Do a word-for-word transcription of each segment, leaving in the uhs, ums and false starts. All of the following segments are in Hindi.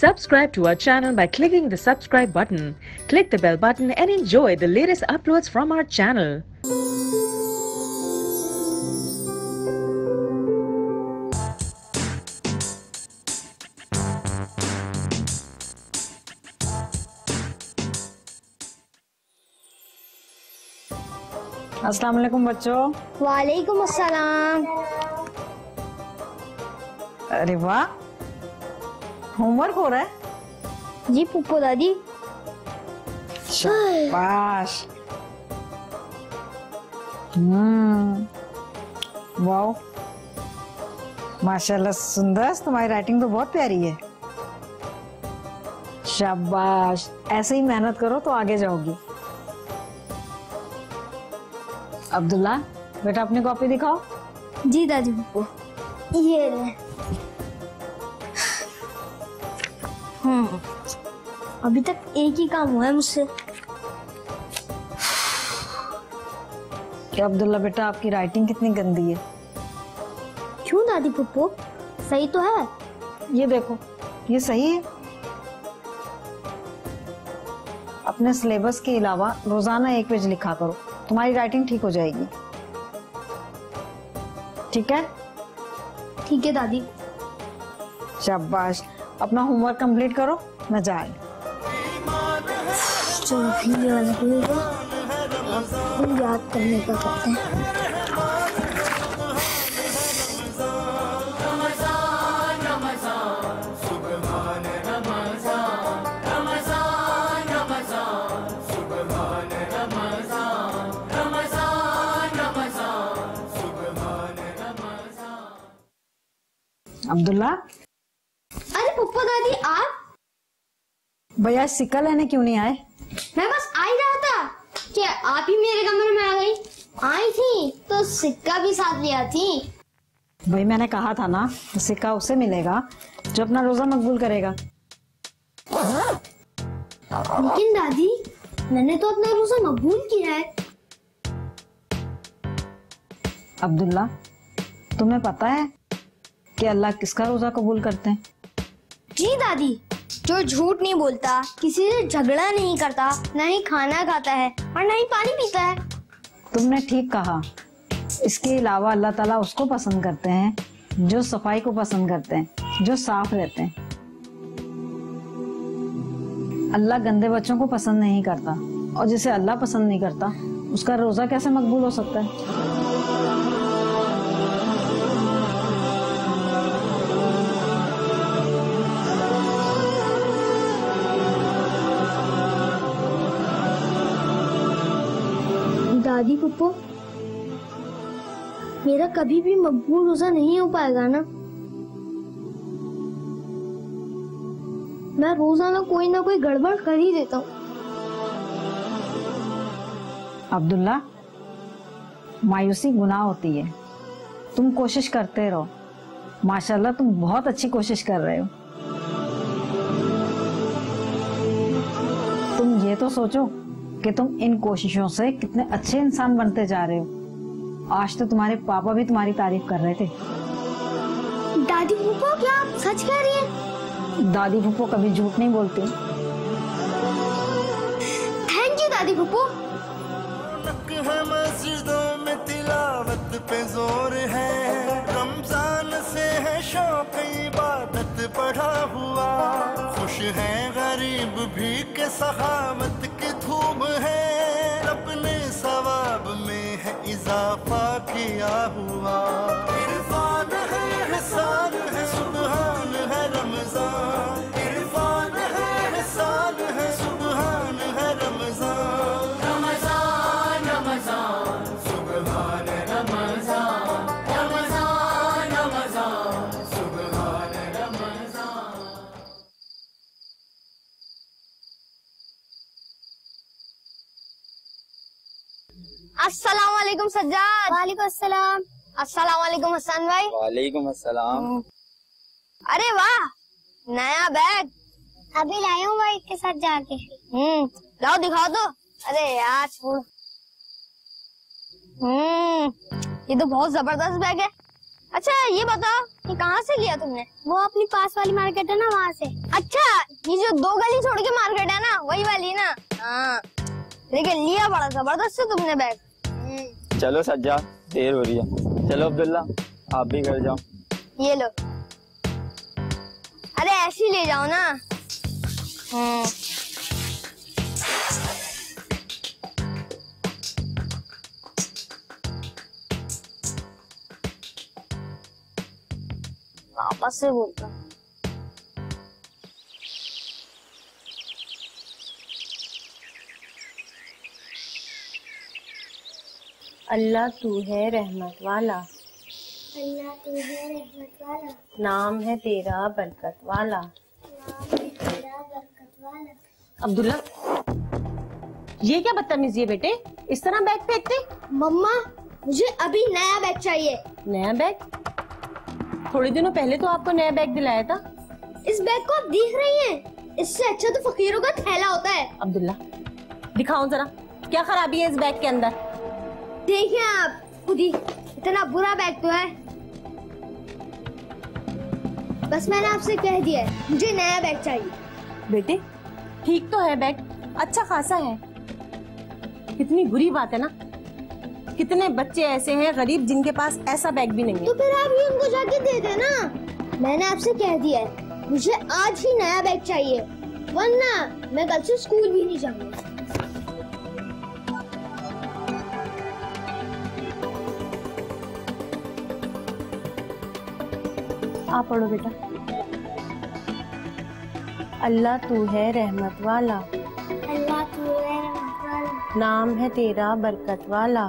Subscribe to our channel by clicking the subscribe button. Click the bell button and enjoy the latest uploads from our channel. अस्सलाम वालेकुम बच्चों। वालेकुम अस्सलाम। अरे वाह, होमवर्क हो रहा है? जी पुप्पो दादी। शाबाश। हम्म, वाओ, माशाल्लाह सुंदर, तुम्हारी राइटिंग तो बहुत प्यारी है। शाबाश, ऐसे ही मेहनत करो तो आगे जाओगी। अब्दुल्ला बेटा अपनी कॉपी दिखाओ। जी दादी पुप्पो, ये ले। हम्म, अभी तक एक ही काम हुआ है मुझसे। क्या अब्दुल्ला बेटा आपकी राइटिंग कितनी गंदी है। क्यों दादी पुप्पो, सही तो है। ये देखो, ये सही है। अपने सिलेबस के अलावा रोजाना एक पेज लिखा करो, तुम्हारी राइटिंग ठीक हो जाएगी। ठीक है? ठीक है दादी। शाबाश, अपना होमवर्क कंप्लीट करो, मैं जा रही। चलो याद करने का करते हैं। अब्दुल्ला। अरे पुप्पो दादी आप? भैया सिक्का लेने क्यों नहीं आए? मैं बस आ ही रहा था। क्या आप ही मेरे कमरे में आ गई? आई थी तो सिक्का भी साथ ले आती। भाई मैंने कहा था ना, सिक्का उसे मिलेगा जो अपना रोजा मकबूल करेगा। लेकिन दादी, मैंने तो अपना रोजा मकबूल किया है। अब्दुल्ला, तुम्हें पता है कि अल्लाह किसका रोजा कबूल करते हैं? जी दादी, जो झूठ नहीं बोलता, किसी से झगड़ा नहीं करता, न ही खाना खाता है और न ही पानी पीता है। तुमने ठीक कहा। इसके अलावा अल्लाह ताला उसको पसंद करते हैं जो सफाई को पसंद करते हैं, जो साफ रहते हैं। अल्लाह गंदे बच्चों को पसंद नहीं करता, और जिसे अल्लाह पसंद नहीं करता उसका रोजा कैसे मकबूल हो सकता है? दादी पुप्पो, मेरा कभी भी मकबूल रोजा नहीं हो पाएगा ना। मैं रोजाना कोई ना कोई गड़बड़ कर ही देता हूँ। अब्दुल्ला, मायूसी गुनाह होती है। तुम कोशिश करते रहो। माशाल्लाह तुम बहुत अच्छी कोशिश कर रहे हो। तुम ये तो सोचो कि तुम इन कोशिशों से कितने अच्छे इंसान बनते जा रहे हो। आज तो तुम्हारे पापा भी तुम्हारी तारीफ कर रहे थे। दादी फूफो, क्या आप सच कह रही हैं? दादी फूफो कभी झूठ नहीं बोलती। थैंक यू दादी फूफो। मस्जिदों में तिलावत पे जोर है, रमजान से है शौक इबादत बढ़ा हुआ। खुश है गरीब भी के सखावत की धूम है, अपने सवाब में है इजाफा किया हुआ। इरफान है, एहसान है, सुबहान है रमजान। इरफान है, एहसान है, सुबहान है रमजान। रमजान रमजान सुबहान रमजान। रमजान रमजान सुबहान रमजान। अस्सलाम वालेकुम सज्जाद। वालेकुम अस्सलाम। अस्सलाम वालेकुम हसन भाई। वालेकुम अस्सलाम। अरे वाह, नया बैग। अभी लाया हूँ भाई के साथ जाके। हम्म, लाओ दिखाओ तो। अरे यार छोड़। हम्म, ये तो बहुत जबरदस्त बैग है। अच्छा ये बताओ, ये कहाँ से लिया तुमने? वो अपनी पास वाली मार्केट है ना, वहाँ से। अच्छा, ये जो दो गली छोड़ के मार्केट है ना, वही वाली ना? हाँ, लेकिन लिया बड़ा जबरदस्त है तुमने बैग। चलो सज्जा, देर हो रही है। चलो अब्दुल्ला, आप भी घर जाओ। ये लो। अरे ऐसे ही ले जाओ ना। हम्म। वापस से बोलता हूँ। अल्लाह तू है रहमत वाला, अल्लाह तू है रहमत वाला, नाम है तेरा बरकत वाला। नाम है तेरा बरकत वाला। अब्दुल्ला, ये क्या बदतमीजी है बेटे, इस तरह बैग फेंकते? मम्मा, मुझे अभी नया बैग चाहिए। नया बैग? थोड़े दिनों पहले तो आपको नया बैग दिलाया था। इस बैग को आप देख रही हैं? इससे अच्छा तो फकीरों का थैला होता है। अब्दुल्ला, दिखाओ जरा, क्या खराबी है इस बैग के अंदर? देखिए आप खुद ही, इतना बुरा बैग तो है। बस मैंने आपसे कह दिया है, मुझे नया बैग चाहिए। बेटे, ठीक तो है बैग, अच्छा खासा है। कितनी बुरी बात है ना, कितने बच्चे ऐसे हैं गरीब जिनके पास ऐसा बैग भी नहीं है। तो फिर आप ही उनको जाके दे देना। मैंने आपसे कह दिया है, मुझे आज ही नया बैग चाहिए, वरना मैं कल से स्कूल भी नहीं जाऊंगा। आप पढ़ो बेटा। अल्लाह तू है रहमत वाला, अल्लाह तू है रहमत वाला, नाम है तेरा बरकत वाला।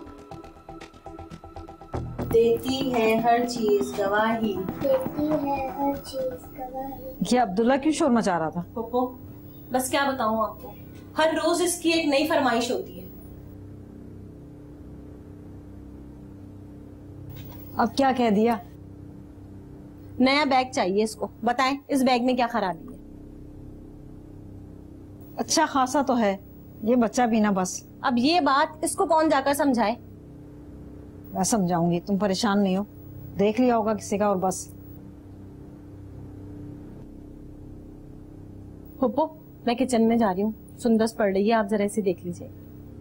देती है हर चीज गवाही, देती है हर चीज गवाही। ये अब्दुल्ला क्यों शोर मचा रहा था? पोपो, बस क्या बताऊं आपको, हर रोज इसकी एक नई फरमाइश होती है। अब क्या कह दिया? नया बैग चाहिए इसको, बताएं इस बैग में क्या खराबी है? अच्छा खासा तो है, ये बच्चा भी ना बस। अब ये बात इसको कौन जाकर समझाए? मैं समझाऊंगी, तुम परेशान नहीं हो, देख लिया होगा किसी का और बस। पोपो, मैं किचन में जा रही हूँ, सुंदस पढ़ रही है, आप जरा इसे देख लीजिए।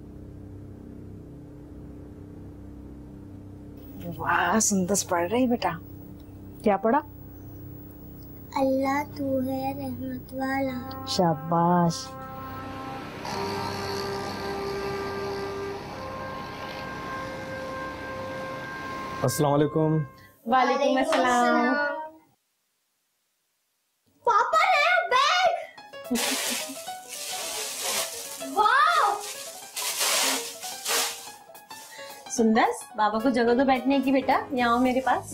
वाह, सुंदस पढ़ रही बेटा। क्या पढ़ा? अल्लाह तू है रहमत वाला। शाबाश। अस्सलाम वालेकुम। वालेकुम अस्सलाम। पापा नया बैग। वाह! सुंदस, बाबा को जगह दो बैठने की बेटा, यहाँ आओ मेरे पास।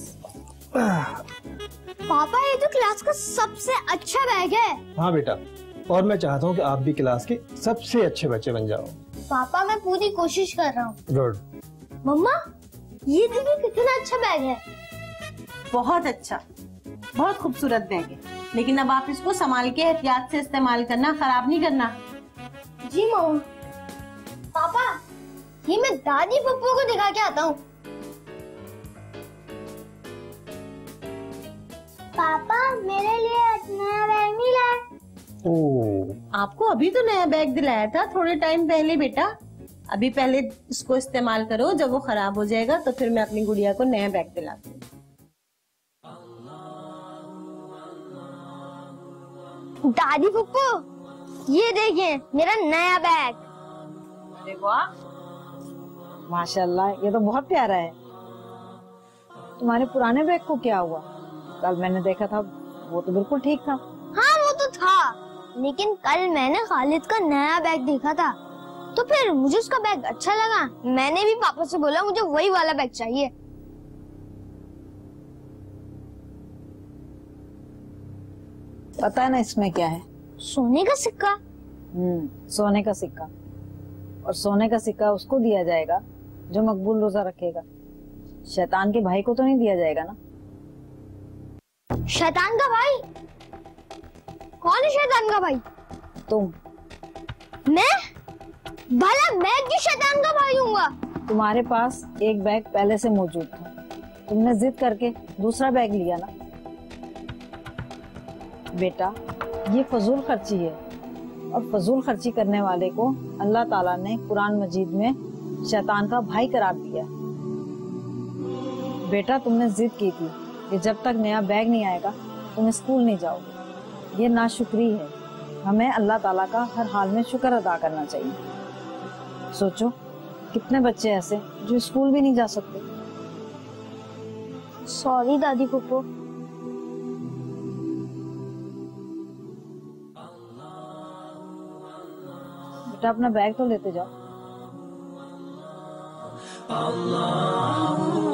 पापा, ये तो क्लास का सबसे अच्छा बैग है। हाँ बेटा, और मैं चाहता हूँ कि आप भी क्लास के सबसे अच्छे बच्चे बन जाओ। पापा, मैं पूरी कोशिश कर रहा हूँ। गुड। मम्मा, ये देखिए कितना अच्छा बैग है। बहुत अच्छा, बहुत खूबसूरत बैग है, लेकिन अब आप इसको संभाल के एहतियात से इस्तेमाल करना, खराब नहीं करना। जी मम्मा। पापा, ये मैं दादी पप्पू को दिखा के आता हूँ। पापा, मेरे लिए नया बैग नहीं लाया। ओह, आपको अभी तो नया बैग दिलाया था थोड़े टाइम पहले बेटा, अभी पहले इसको इस्तेमाल करो, जब वो खराब हो जाएगा तो फिर मैं अपनी गुड़िया को नया बैग दिला दूंगी। दादी पप्पू, ये देखिए मेरा नया बैग। अरे वाह, माशाल्लाह, ये तो बहुत प्यारा है। तुम्हारे पुराने बैग को क्या हुआ? कल मैंने देखा था, वो तो बिल्कुल ठीक था। हाँ वो तो था, लेकिन कल मैंने खालिद का नया बैग देखा था, तो फिर मुझे उसका बैग अच्छा लगा। मैंने भी पापा से बोला मुझे वही वाला बैग चाहिए। पता है ना इसमें क्या है? सोने का सिक्का। हम्म, सोने का सिक्का। और सोने का सिक्का उसको दिया जाएगा जो मकबूल रोजा रखेगा। शैतान के भाई को तो नहीं दिया जाएगा ना। शैतान का भाई? कौन है शैतान का भाई? तुम। मैं? भला मैं क्यों शैतान का भाई हूँगा? तुम्हारे पास एक बैग पहले से मौजूद था, तुमने जिद करके दूसरा बैग लिया ना। बेटा ये फजूल खर्ची है, और फजूल खर्ची करने वाले को अल्लाह ताला ने कुरान मजीद में शैतान का भाई करार दिया। बेटा तुमने जिद की थी कि जब तक नया बैग नहीं आएगा तुम स्कूल नहीं जाओगे। ये नाशुक्री है, हमें अल्लाह ताला का हर हाल में शुक्र अदा करना चाहिए। सोचो कितने बच्चे ऐसे जो स्कूल भी नहीं जा सकते। सॉरी दादी फूफो। बेटा अपना बैग तो लेते जाओ। अल्लाह